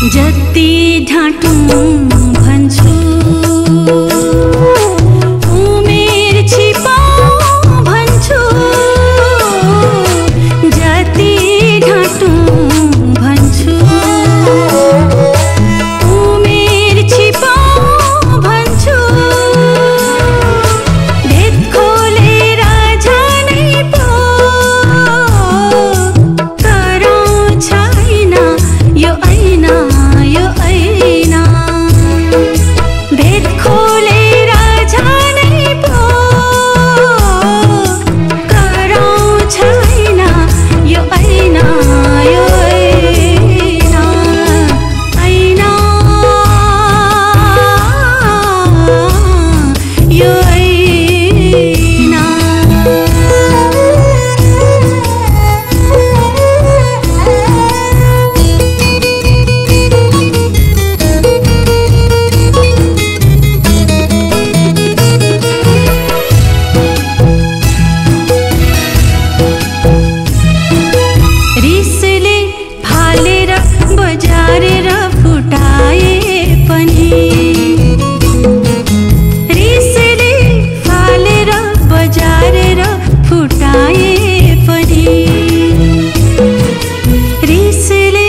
जति ढाँटौँ भन्छु उमेर छिपाऊ भन्छु जति ढाँटौँ भन्छु उमेर छिपाऊ भन्छु भेद खोलेर जानै पो कराउँछ छैन यो ऐना भेद खोलेर जानै पो कराउँछ छैन यो ऐना ऐना यो ऐना रिसले फालेर बजारेर फुटाए पनि रिसले फालेर बजारेर फुटाए पनि रिसले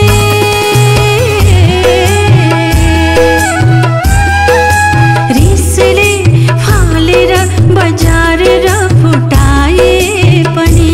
रिसले फालेर बजारेर फुटाए पनि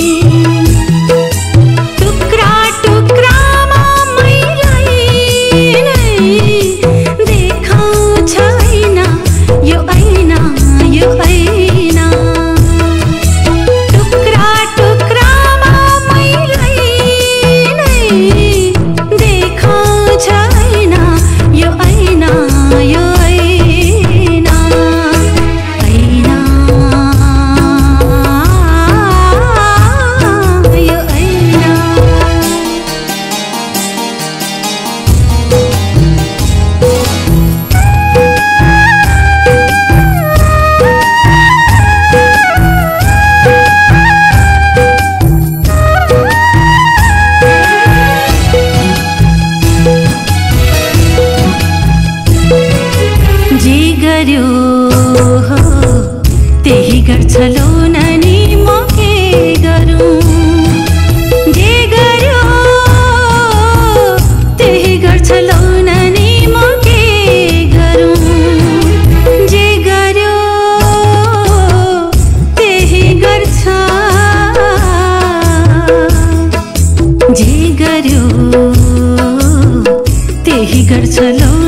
त्यही गर्छ लौ नानी म के गरौँ जे गर्यो त्यही गर्छ लौ नानी म के गरौँ जे गर्यो त्यही गर्छ जे गर्यो त्यही गर्छ लौ